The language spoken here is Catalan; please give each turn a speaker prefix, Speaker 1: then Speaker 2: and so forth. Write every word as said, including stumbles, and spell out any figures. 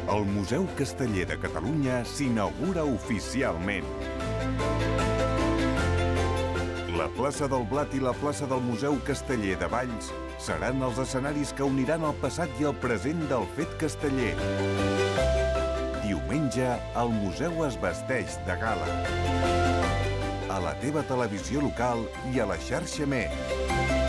Speaker 1: El Museu Casteller de Catalunya s'inaugura oficialment. La plaça del Blat i la plaça del Museu Casteller de Valls seran els escenaris que uniran el passat i el present del fet casteller. Diumenge, el museu es vesteix de gala. A la teva televisió local i a la xarxa Més.